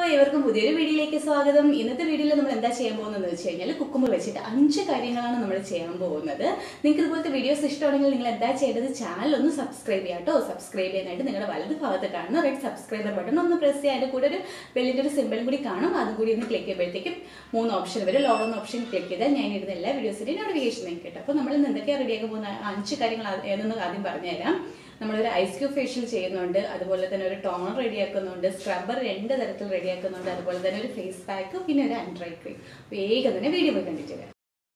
everyone, പുതിയൊരു വീഡിയോയിലേക്ക് സ്വാഗതം. ഇന്നത്തെ വീഡിയോയിൽ നമ്മൾ എന്താ ചെയ്യാൻ പോകുന്നത് എന്ന് വെച്ചാൽ കുക്കുമ്പർ വെച്ചിട്ട് 5 കാര്യങ്ങളാണ് നമ്മൾ ചെയ്യാൻ പോകുന്നത്. നിങ്ങൾക്ക് ഇതുപോലത്തെ വീഡിയോസ് ഇഷ്ടമാണെങ്കിൽ നിങ്ങൾ എന്താ ചെയ്യേണ്ടത് ചാനൽ ഒന്ന് സബ്സ്ക്രൈബ് ചെയ്യാട്ടോ. സബ്സ്ക്രൈബ് ചെയ്യാനായിട്ട് നിങ്ങളുടെ വലത് ഭാഗത്ത് കാണുന്ന റെഡ് സബ്സ്ക്രൈബർ ബട്ടൺ ഒന്ന് പ്രസ് ചെയ്യുക. അതിന്റെ കൂടെ ഒരു ബെല്ലിന്റെ ഒരു സിംബലും കൂടി കാണും. അതും കൂടി ഒന്ന് ക്ലിക്ക് ചെയ്യുമ്പോഴത്തേക്കും 3 ഓപ്ഷൻ വരും. ലോഡ് എന്ന ഓപ്ഷൻ ക്ലിക്ക് ചെയ്താൽ ഞാൻ ഇടുന്ന എല്ലാ വീഡിയോസിന്റെയും നോട്ടിഫിക്കേഷൻ നിങ്ങൾക്ക്. അപ്പോൾ നമ്മൾ ഇന്ന് എന്തൊക്കെയാണ് റെഡിയാക്കാൻ പോകുന്ന 5 കാര്യങ്ങൾ ഏതെന്ന് ആദ്യം പറഞ്ഞുതരാം. നമ്മളൊരു ഐസ് ക്യൂബ് ഫേഷ്യൽ ചെയ്യുന്നുണ്ട്, അതുപോലെ തന്നെ ഒരു ടോണർ റെഡിയാക്കുന്നുണ്ട്, സ്ക്രബ്ബർ 2 തരത്തിൽ റെഡിയാക്കുന്നുണ്ട്, അതുപോലെ തന്നെ ഒരു ഫേസ് പാക്ക്, പിന്നെ ഒരു ആൻഡ്രൈ ക്രീം. വേഗം തന്നെ വീഡിയോ പോയി കണ്ടിട്ട് വരാം.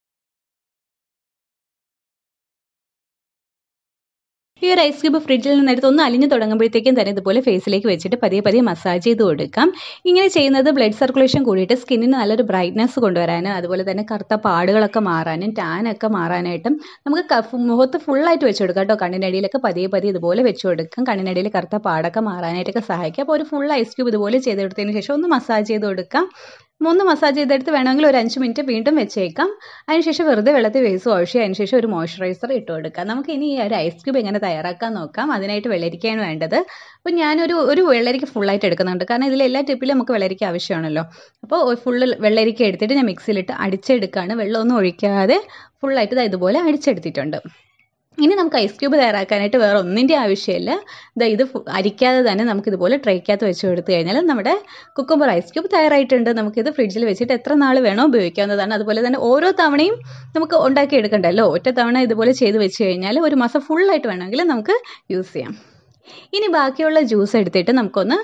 ഈ ഒരു ഐസ് ക്യൂബ് ഫ്രിഡ്ജിൽ നിന്നെടുത്ത് ഒന്ന് അലിഞ്ഞു തുടങ്ങുമ്പോഴത്തേക്കും തന്നെ ഇതുപോലെ ഫേസിലേക്ക് വെച്ചിട്ട് പതിയെ പതിയെ മസാജ് ചെയ്ത് കൊടുക്കാം. ഇങ്ങനെ ചെയ്യുന്നത് ബ്ലഡ് സർക്കുലേഷൻ കൂടിയിട്ട് സ്കിന്നിന് നല്ലൊരു ബ്രൈറ്റ്നസ് കൊണ്ടുവരാനും അതുപോലെ തന്നെ കറുത്ത പാടുകളൊക്കെ മാറാനും ടാനൊക്കെ മാറാനായിട്ടും നമുക്ക് മുഖത്ത് ഫുള്ളായിട്ട് വെച്ച് കൊടുക്കാം കേട്ടോ. കണ്ണിനടിയിലൊക്കെ പതിയെ പതിയെ ഇതുപോലെ വെച്ച് കൊടുക്കാം. കണ്ണിനടിയിൽ കറുത്ത പാടൊക്കെ മാറാനായിട്ടൊക്കെ സഹായിക്കും. അപ്പോൾ ഒരു ഫുൾ ഐസ് ക്യൂബ് ഇതുപോലെ ചെയ്തെടുത്തതിന് ശേഷം ഒന്ന് മസാജ് ചെയ്ത് കൊടുക്കാം. 3 മസാജ് ചെയ്തെടുത്ത് വേണമെങ്കിൽ ഒരു 5 മിനിറ്റ് വീണ്ടും വെച്ചേക്കാം. അതിനുശേഷം വെറുതെ വെള്ളത്തിൽ ഫേസ് വാഷ് ചെയ്യുക. അതിനുശേഷം ഒരു മോയ്സ്ചറൈസർ ഇട്ട് കൊടുക്കാം. നമുക്ക് ഇനി ഈ ഒരു ഐസ് ക്യൂബ് എങ്ങനെ തയ്യാറാക്കാൻ നോക്കാം. അതിനായിട്ട് വെള്ളരിക്കയാണ് വേണ്ടത്. അപ്പോൾ ഞാനൊരു വെള്ളരിക്ക ഫുള്ളായിട്ട് എടുക്കുന്നുണ്ട്, കാരണം ഇതിൽ എല്ലാ ടിപ്പിലും നമുക്ക് വെള്ളരിക്ക ആവശ്യമാണല്ലോ. അപ്പോൾ ഫുള്ള് വെള്ളരിക്ക എടുത്തിട്ട് ഞാൻ മിക്സിയിലിട്ട് അടിച്ചെടുക്കുകയാണ്. വെള്ളമൊന്നും ഒഴിക്കാതെ ഫുള്ളായിട്ട് ഇതുപോലെ അടിച്ചെടുത്തിട്ടുണ്ട്. ഇനി നമുക്ക് ഐസ് ക്യൂബ് തയ്യാറാക്കാനായിട്ട് വേറെ ഒന്നിൻ്റെ ആവശ്യമില്ല. ഇത് അരിക്കാതെ തന്നെ നമുക്കിതുപോലെ ട്രേക്കകത്ത് വെച്ച് കൊടുത്തു കഴിഞ്ഞാൽ നമ്മുടെ കുക്കുംബർ ഐസ് ക്യൂബ് തയ്യാറായിട്ടുണ്ട്. നമുക്കിത് ഫ്രിഡ്ജിൽ വെച്ചിട്ട് എത്ര നാൾ വേണോ ഉപയോഗിക്കാവുന്നതാണ്. അതുപോലെ തന്നെ ഓരോ തവണയും നമുക്ക് ഉണ്ടാക്കിയെടുക്കണ്ടല്ലോ. ഒറ്റ തവണ ഇതുപോലെ ചെയ്ത് വെച്ച് കഴിഞ്ഞാൽ ഒരു മാസം ഫുള്ളായിട്ട് വേണമെങ്കിൽ നമുക്ക് യൂസ് ചെയ്യാം. ഇനി ബാക്കിയുള്ള ജ്യൂസ് എടുത്തിട്ട് നമുക്കൊന്ന്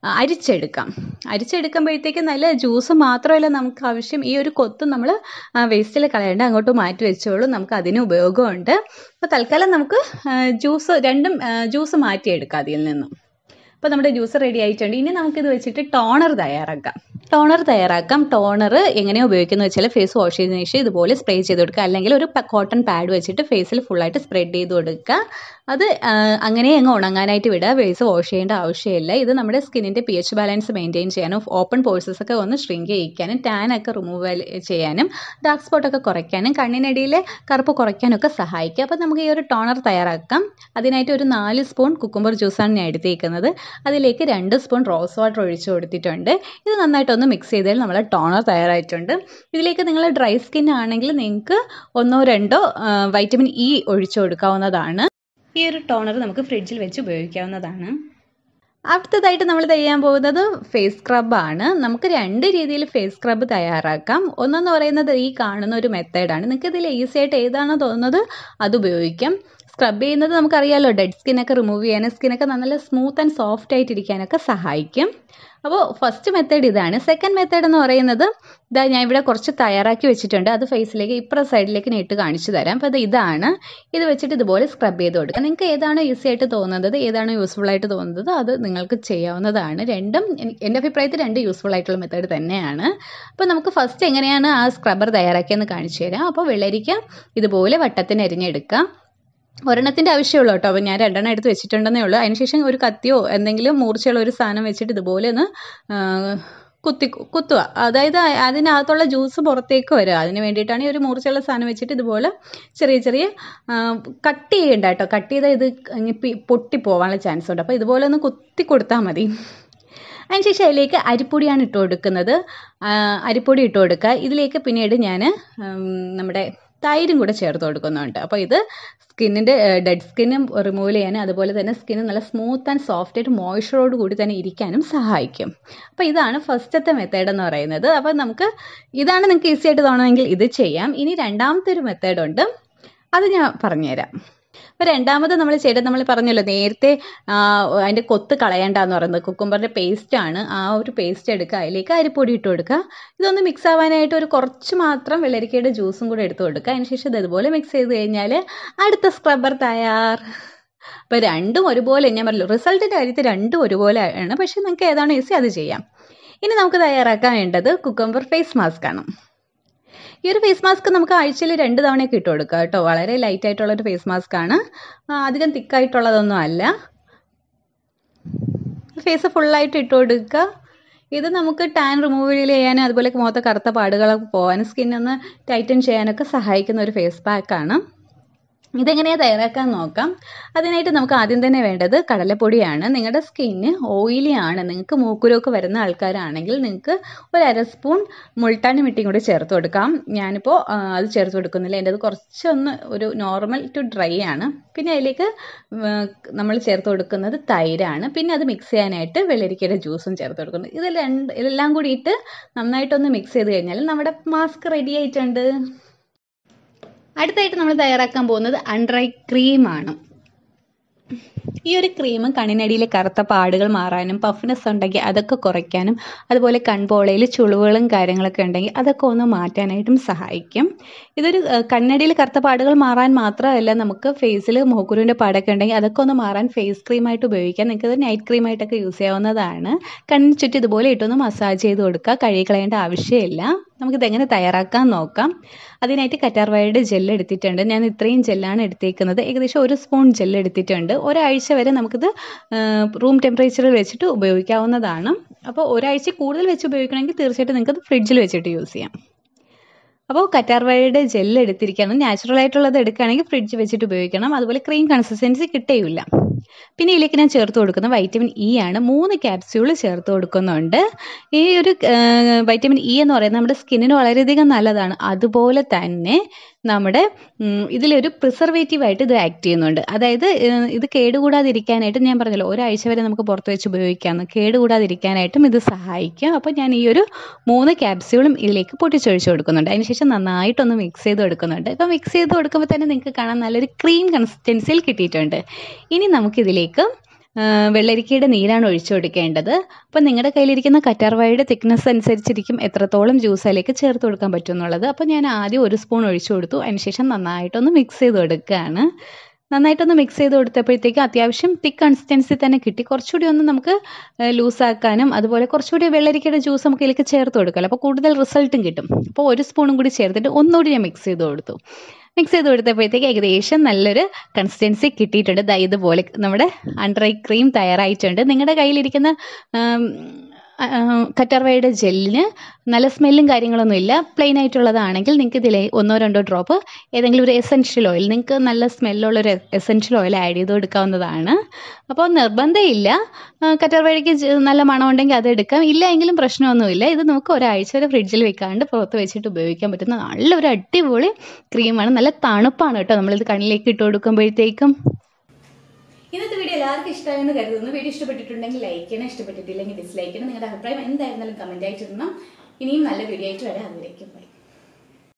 അരിച്ചെടുക്കുമ്പോഴത്തേക്ക് നല്ല ജ്യൂസ് മാത്രമല്ല നമുക്ക് ആവശ്യം. ഈ ഒരു കൊത്ത് നമ്മൾ വേസ്റ്റിൽ കളയേണ്ട, അങ്ങോട്ട് മാറ്റി വെച്ചോളൂ. നമുക്ക് അതിന് ഉപയോഗമുണ്ട്. അപ്പോൾ തൽക്കാലം നമുക്ക് ജ്യൂസ് മാറ്റിയെടുക്കാം അതിൽ നിന്നും. അപ്പോൾ നമ്മുടെ ജ്യൂസ് റെഡി ആയിട്ടുണ്ട്. ഇനി നമുക്കിത് വെച്ചിട്ട് ടോണർ തയ്യാറാക്കാം. ടോണർ എങ്ങനെയാണ് ഉപയോഗിക്കുന്നത് വെച്ചാൽ ഫേസ് വാഷ് ചെയ്തതിന് ശേഷം ഇതുപോലെ സ്പ്രേ ചെയ്ത് കൊടുക്കുക, അല്ലെങ്കിൽ ഒരു കോട്ടൺ പാഡ് വെച്ചിട്ട് ഫേസിൽ ഫുള്ളായിട്ട് സ്പ്രെഡ് ചെയ്ത് കൊടുക്കുക. അത് അങ്ങനെ അങ്ങ് ഉണങ്ങാനായിട്ട് വിടുക. ഫേസ് വാഷ് ചെയ്യേണ്ട ആവശ്യമില്ല. ഇത് നമ്മുടെ സ്കിന്നിൻ്റെ pH ബാലൻസ് മെയിൻറ്റെയിൻ ചെയ്യാനും ഓപ്പൺ പോഴ്സസ് ഒക്കെ ഒന്ന് ഷ്രിങ്ക് ചെയ്യിക്കാനും ടാനൊക്കെ റിമൂവ് ചെയ്യാനും ഡാർക്ക് സ്പോട്ടൊക്കെ കുറയ്ക്കാനും കണ്ണിനടിയിലെ കറുപ്പ് കുറയ്ക്കാനൊക്കെ സഹായിക്കും. അപ്പോൾ നമുക്ക് ഈ ഒരു ടോണർ തയ്യാറാക്കാം. അതിനായിട്ട് ഒരു 4 സ്പൂൺ കുക്കുംബർ ജ്യൂസാണ് ഞാൻ എടുത്തേക്കുന്നത്. അതിലേക്ക് 2 സ്പൂൺ റോസ് വാട്ടർ ഒഴിച്ചു കൊടുത്തിട്ടുണ്ട്. ഇത് നന്നായിട്ടൊന്ന് മിക്സ് ചെയ്താൽ നമ്മൾ ടോണർ തയ്യാറായിട്ടുണ്ട്. ഇതിലേക്ക് നിങ്ങൾ ഡ്രൈ സ്കിൻ ആണെങ്കിൽ നിങ്ങൾക്ക് 1-2 വൈറ്റമിൻ ഇ ഒഴിച്ചു കൊടുക്കാവുന്നതാണ്. ഈ ഒരു ടോണർ നമുക്ക് ഫ്രിഡ്ജിൽ വെച്ച് ഉപയോഗിക്കാവുന്നതാണ്. അടുത്തതായിട്ട് നമ്മൾ ചെയ്യാൻ പോകുന്നത് ഫേസ് സ്ക്രബാണ്. നമുക്ക് 2 രീതിയിൽ ഫേസ് സ്ക്രബ് തയ്യാറാക്കാം. ഒന്നെന്ന് പറയുന്നത് ഈ കാണുന്ന ഒരു മെത്തേഡാണ്. നിങ്ങൾക്ക് ഇതിൽ ഈസി ആയിട്ട് ഏതാണോ തോന്നുന്നത് അത് ഉപയോഗിക്കാം. സ്ക്രബ് ചെയ്യുന്നത് നമുക്കറിയാമല്ലോ, ഡെഡ് സ്കിന്നൊക്കെ റിമൂവ് ചെയ്യാനും സ്കിന്നൊക്കെ നല്ല സ്മൂത്ത് ആൻഡ് സോഫ്റ്റ് ആയിട്ടിരിക്കാനൊക്കെ സഹായിക്കും. അപ്പോൾ ഫസ്റ്റ് മെത്തേഡ് ഇതാണ്. സെക്കൻഡ് മെത്തേഡ് എന്ന് പറയുന്നത് ഞാൻ ഇവിടെ കുറച്ച് തയ്യാറാക്കി വെച്ചിട്ടുണ്ട്. അത് ഫേസിലേക്ക് സൈഡിലേക്ക് നീട്ട് കാണിച്ചു തരാം. അപ്പോൾ ഇതാണ്. ഇത് വെച്ചിട്ട് ഇതുപോലെ സ്ക്രബ് ചെയ്ത് കൊടുക്കുക. നിങ്ങൾക്ക് ഏതാണോ ഈസി ആയിട്ട് തോന്നുന്നത്, ഏതാണോ യൂസ്ഫുൾ ആയിട്ട് തോന്നുന്നത് അത് നിങ്ങൾക്ക് ചെയ്യാവുന്നതാണ്. രണ്ടും എൻ്റെ അഭിപ്രായത്തിൽ 2 യൂസ്ഫുൾ ആയിട്ടുള്ള മെത്തേഡ് തന്നെയാണ്. അപ്പോൾ നമുക്ക് ഫസ്റ്റ് എങ്ങനെയാണ് ആ സ്ക്രബ്ബർ തയ്യാറാക്കിയെന്ന് കാണിച്ചു തരാം. അപ്പോൾ വെള്ളരിക്ക ഇതുപോലെ വട്ടത്തിന് അരിഞ്ഞെടുക്കാം. ഒരെണ്ണത്തിൻ്റെ ആവശ്യമുള്ളൂ കേട്ടോ. അപ്പോൾ ഞാൻ 2 എടുത്ത് വെച്ചിട്ടുണ്ടെന്നേ ഉള്ളൂ. അതിനുശേഷം ഒരു കത്തിയോ എന്തെങ്കിലും മൂർച്ചയുള്ള ഒരു സാധനം വെച്ചിട്ട് ഇതുപോലെ ഒന്ന് കുത്തുക. അതായത് അതിനകത്തുള്ള ജ്യൂസ് പുറത്തേക്ക് വരിക. അതിന് വേണ്ടിയിട്ടാണ് ഈ ഒരു മൂർച്ചയുള്ള സാധനം വെച്ചിട്ട് ഇതുപോലെ ചെറിയ കട്ട് ചെയ്യണ്ട കേട്ടോ. കട്ട് ചെയ്താൽ ഇത് പൊട്ടിപ്പോവാനുള്ള ചാൻസ് ഉണ്ട്. അപ്പോൾ ഇതുപോലെ ഒന്ന് കുത്തി കൊടുത്താൽ മതി. അതിനുശേഷം അതിലേക്ക് അരിപ്പൊടിയാണ് ഇട്ട് കൊടുക്കുന്നത്. അരിപ്പൊടി ഇട്ട് കൊടുക്കുക. ഇതിലേക്ക് പിന്നീട് ഞാൻ നമ്മുടെ തൈരും കൂടെ ചേർത്ത് കൊടുക്കുന്നുണ്ട്. അപ്പോൾ ഇത് സ്കിന്നിൻ്റെ ഡെഡ് സ്കിന്നും റിമൂവ് ചെയ്യാനും അതുപോലെ തന്നെ സ്കിന്ന് നല്ല സ്മൂത്ത് ആൻഡ് സോഫ്റ്റ് ആയിട്ട് മോയ്സ്ചറോട് കൂടി തന്നെ ഇരിക്കാനും സഹായിക്കും. അപ്പോൾ ഇതാണ് ഫസ്റ്റത്തെ മെത്തേഡ് എന്ന് പറയുന്നത്. അപ്പോൾ ഇതാണ് നിങ്ങൾക്ക് ഈസി ആയിട്ട് തോന്നുമെങ്കിൽ ഇത് ചെയ്യാം. ഇനി രണ്ടാമത്തെ ഒരു മെത്തേഡുണ്ട്, അത് ഞാൻ പറഞ്ഞുതരാം. അപ്പോൾ രണ്ടാമത് നമ്മൾ പറഞ്ഞല്ലോ നേരത്തെ അതിൻ്റെ കൊത്ത് കളയണ്ടെന്ന് പറയുന്നത് കുക്കുംബറിൻ്റെ പേസ്റ്റാണ്. ആ ഒരു പേസ്റ്റ് എടുക്കുക, അതിലേക്ക് അരിപ്പൊടി ഇട്ട് കൊടുക്കുക. ഇതൊന്ന് മിക്സ് ആവാനായിട്ട് ഒരു കുറച്ച് മാത്രം വെള്ളരിക്കയുടെ ജ്യൂസും കൂടെ എടുത്ത് കൊടുക്കുക. അതിനുശേഷം ഇതുപോലെ മിക്സ് ചെയ്ത് കഴിഞ്ഞാൽ അടുത്ത സ്ക്രബ്ബർ തയ്യാർ. അപ്പോൾ രണ്ടും ഒരുപോലെ, ഞാൻ പറഞ്ഞു റിസൾട്ടിൻ്റെ കാര്യത്തിൽ രണ്ടും ഒരുപോലെ ആണ്. പക്ഷേ നിങ്ങൾക്ക് ഏതാണോ ഈസി അത് ചെയ്യാം. ഇനി നമുക്ക് തയ്യാറാക്കാൻ വേണ്ടത് കുക്കുംബർ ഫേസ് മാസ്ക് ആണ്. ഈ ഒരു ഫേസ് മാസ്ക് നമുക്ക് ആഴ്ചയിൽ 2 തവണയൊക്കെ ഇട്ട് കൊടുക്കുക കേട്ടോ. വളരെ ലൈറ്റ് ആയിട്ടുള്ളൊരു ഫേസ് മാസ്ക് ആണ്, അധികം തിക്കായിട്ടുള്ളതൊന്നും അല്ല. ഫേസ് ഫുള്ളായിട്ട് ഇട്ട് കൊടുക്കുക. ഇത് നമുക്ക് ടാൻ റിമൂവ് ചെയ്യാനും അതുപോലെ മുഖത്തെ കറുത്ത പാടുകളൊക്കെ പോകാനും സ്കിന്നൊന്ന് ടൈറ്റൻ ചെയ്യാനൊക്കെ സഹായിക്കുന്ന ഒരു ഫേസ് പാക്കാണ്. ഇതെങ്ങനെയാണ് തയ്യാറാക്കാൻ നോക്കാം. അതിനായിട്ട് നമുക്ക് ആദ്യം തന്നെ വേണ്ടത് കടലപ്പൊടിയാണ്. നിങ്ങളുടെ സ്കിന്ന് ഓയിലി ആണ്, നിങ്ങൾക്ക് മൂക്കുരോക്ക് വരുന്ന ആൾക്കാരാണെങ്കിൽ നിങ്ങൾക്ക് ഒരു അര സ്പൂൺ മുൾട്ടാനി മിട്ടിയും കൂടി ചേർത്ത് കൊടുക്കാം. ഞാനിപ്പോൾ അത് ചേർത്ത് കൊടുക്കുന്നില്ല, എൻ്റെ അത് കുറച്ചൊന്ന് ഒരു നോർമൽ ടു ഡ്രൈ ആണ്. പിന്നെ അതിലേക്ക് നമ്മൾ ചേർത്ത് കൊടുക്കുന്നത് തൈരാണ്. പിന്നെ അത് മിക്സ് ചെയ്യാനായിട്ട് വെള്ളരിക്കയുടെ ജ്യൂസും ചേർത്ത് കൊടുക്കുന്നത്. ഇതെല്ലാം കൂടിയിട്ട് നന്നായിട്ടൊന്ന് മിക്സ് ചെയ്ത് കഴിഞ്ഞാൽ നമ്മുടെ മാസ്ക് റെഡി ആയിട്ടുണ്ട്. അടുത്തായിട്ട് നമ്മൾ തയ്യാറാക്കാൻ പോകുന്നത് അണ്ടർ ഐ ക്രീമാണ്. ഈ ഒരു ക്രീം കണ്ണിനടിയിലെ കറുത്ത പാടുകൾ മാറാനും പഫ്നെസ് ഉണ്ടെങ്കിൽ അതൊക്കെ കുറയ്ക്കാനും അതുപോലെ കൺപോളയിൽ ചുളിവുകളും കാര്യങ്ങളൊക്കെ ഉണ്ടെങ്കിൽ അതൊക്കെ ഒന്ന് മാറ്റാനായിട്ടും സഹായിക്കും. ഇതൊരു കണ്ണടിയിൽ കറുത്ത പാടുകൾ മാറാൻ മാത്രമല്ല, നമുക്ക് ഫേസിൽ മുഖക്കുരുവിൻ്റെ പാടൊക്കെ ഉണ്ടെങ്കിൽ അതൊക്കെ ഒന്ന് മാറാൻ ഫേസ് ക്രീമായിട്ട് ഉപയോഗിക്കാം. നിങ്ങൾക്കത് നൈറ്റ് ക്രീമായിട്ടൊക്കെ യൂസ് ചെയ്യാവുന്നതാണ്. കണ്ണിന് ചുറ്റും ഇതുപോലെ ഇട്ടൊന്ന് മസാജ് ചെയ്ത് കൊടുക്കുക, കഴുകി കളയേണ്ട ആവശ്യമില്ല. നമുക്കിതെങ്ങനെ തയ്യാറാക്കാൻ നോക്കാം. അതിനായിട്ട് കറ്റാർവാഴയുടെ ജെല്ല് എടുത്തിട്ടുണ്ട്. ഞാൻ ഇത്രയും ജെല്ലാണ് എടുത്തേക്കുന്നത്. ഏകദേശം 1 സ്പൂൺ ജെല്ല് എടുത്തിട്ടുണ്ട്. ഒരാഴ്ച വരെ നമുക്കിത് റൂം ടെമ്പറേച്ചറിൽ വെച്ചിട്ട് ഉപയോഗിക്കാവുന്നതാണ്. അപ്പോൾ ഒരാഴ്ച കൂടുതൽ വെച്ച് ഉപയോഗിക്കണമെങ്കിൽ തീർച്ചയായിട്ടും നിങ്ങൾക്കത് ഫ്രിഡ്ജിൽ വെച്ചിട്ട് യൂസ് ചെയ്യാം. അപ്പോൾ കറ്റാർവാഴയുടെ ജെല്ല് എടുത്തിരിക്കുകയാണ്. നാച്ചുറൽ ആയിട്ടുള്ളത് എടുക്കുകയാണെങ്കിൽ ഫ്രിഡ്ജ് വെച്ചിട്ട് ഉപയോഗിക്കണം. അതുപോലെ ക്രീം കൺസിസ്റ്റൻസി കിട്ടുകയില്ല. പിന്നെ ഇതിലേക്ക് ഞാൻ ചേർത്ത് കൊടുക്കുന്ന വൈറ്റമിൻ ഇ ആണ്. 3 ക്യാപ്സ്യൂൾ ചേർത്ത് കൊടുക്കുന്നുണ്ട്. ഈ ഒരു വൈറ്റമിൻ ഇ എന്ന് പറയുന്നത് നമ്മുടെ സ്കിന്നിന് വളരെയധികം നല്ലതാണ്. അതുപോലെ തന്നെ നമ്മുടെ ഇതിലൊരു പ്രിസർവേറ്റീവായിട്ട് ഇത് ആക്ട് ചെയ്യുന്നുണ്ട്. അതായത് ഇത് കേടുകൂടാതിരിക്കാനായിട്ട് ഞാൻ പറഞ്ഞല്ലോ, ഒരാഴ്ച വരെ നമുക്ക് പുറത്ത് വെച്ച് ഉപയോഗിക്കാമെന്ന്. കേടുകൂടാതിരിക്കാനായിട്ടും ഇത് സഹായിക്കും. അപ്പോൾ ഞാൻ ഈ ഒരു 3 ക്യാപ്സ്യൂളും ഇതിലേക്ക് പൊട്ടിച്ചൊഴിച്ച് കൊടുക്കുന്നുണ്ട്. അതിനുശേഷം നന്നായിട്ടൊന്ന് മിക്സ് ചെയ്ത് കൊടുക്കുന്നുണ്ട്. ഇപ്പോൾ മിക്സ് ചെയ്ത് കൊടുക്കുമ്പോൾ തന്നെ നിങ്ങൾക്ക് കാണാൻ നല്ലൊരു ക്രീം കൺസിസ്റ്റൻസിയിൽ കിട്ടിയിട്ടുണ്ട്. ഇനി നമുക്കിതിലേക്ക് വെള്ളരിക്കയുടെ നീരാണ് ഒഴിച്ചു കൊടുക്കേണ്ടത്. അപ്പോൾ നിങ്ങളുടെ കയ്യിലിരിക്കുന്ന കറ്റാർവാഴയുടെ തിക്നെസ് അനുസരിച്ചിരിക്കും എത്രത്തോളം ജ്യൂസ് അതിലേക്ക് ചേർത്ത് കൊടുക്കാൻ പറ്റും എന്നുള്ളത്. അപ്പോൾ ഞാൻ ആദ്യം 1 സ്പൂൺ ഒഴിച്ചു കൊടുത്തു. അതിനുശേഷം നന്നായിട്ടൊന്ന് മിക്സ് ചെയ്ത് കൊടുക്കുകയാണ്. നന്നായിട്ടൊന്ന് മിക്സ് ചെയ്ത് കൊടുത്തപ്പോഴത്തേക്കും അത്യാവശ്യം തിക്ക് കൺസിസ്റ്റൻസി തന്നെ കിട്ടി. കുറച്ചുകൂടി ഒന്ന് നമുക്ക് ലൂസാക്കാനും അതുപോലെ കുറച്ചുകൂടി വെള്ളരിക്കയുടെ ജ്യൂസ് നമുക്ക് ഇതിലേക്ക് ചേർത്ത് കൊടുക്കാമല്ലോ, അപ്പോൾ കൂടുതൽ റിസൾട്ടും കിട്ടും. അപ്പോൾ 1 സ്പൂണും കൂടി ചേർത്തിട്ട് ഒന്നുകൂടി ഞാൻ മിക്സ് ചെയ്ത് കൊടുത്തു. മിക്സ് ചെയ്ത് കൊടുത്തപ്പോഴത്തേക്ക് ഏകദേശം നല്ലൊരു കൺസിസ്റ്റൻസി കിട്ടിയിട്ടുണ്ട്. ഇതുപോലെ നമ്മുടെ അണ്ടർ ഐ ക്രീം തയ്യാറായിട്ടുണ്ട്. നിങ്ങളുടെ കയ്യിലിരിക്കുന്ന കറ്റാർവാഴയുടെ ജെല്ലിന് നല്ല സ്മെല്ലും കാര്യങ്ങളൊന്നും ഇല്ല, പ്ലെയിൻ ആയിട്ടുള്ളതാണെങ്കിൽ നിങ്ങൾക്ക് ഇതിൽ 1-2 ഡ്രോപ്പ് ഏതെങ്കിലും ഒരു എസെൻഷ്യൽ ഓയിൽ, നിങ്ങൾക്ക് നല്ല സ്മെല്ലുള്ളൊരു എസെൻഷ്യൽ ഓയിൽ ആഡ് ചെയ്ത് കൊടുക്കാവുന്നതാണ്. അപ്പോൾ നിർബന്ധമില്ല, കറ്റാർവാഴയ്ക്ക് നല്ല മണം ഉണ്ടെങ്കിൽ അത് എടുക്കാം, ഇല്ല എങ്കിലും പ്രശ്നമൊന്നുമില്ല. ഇത് നമുക്ക് ഒരാഴ്ച വരെ ഫ്രിഡ്ജിൽ വെക്കാണ്ട് പുറത്ത് വെച്ചിട്ട് ഉപയോഗിക്കാൻ പറ്റുന്ന നല്ലൊരു അടിപൊളി ക്രീമാണ്. നല്ല തണുപ്പാണ് കേട്ടോ നമ്മളിത് കണ്ണിലേക്ക് ഇട്ട് കൊടുക്കുമ്പോഴത്തേക്കും. ഇന്നത്തെ വീഡിയോ എല്ലാവർക്കും ഇഷ്ടമായെന്ന് കരുതുന്നു. വീഡിയോ ഇഷ്ടപ്പെട്ടിട്ടുണ്ടെങ്കിൽ ലൈക്ക് ചെയ്യണം, ഇഷ്ടപ്പെട്ടിട്ടില്ലെങ്കിൽ ഡിസ്ലൈക്ക് ചെയ്യണം. നിങ്ങളുടെ അഭിപ്രായം എന്തായിരുന്നാലും കമന്റ് ആയിട്ട് ഇടണം. ഇനിയും നല്ല വീഡിയോ ആയിട്ട് വരാം. അതിലേക്കും ബൈ.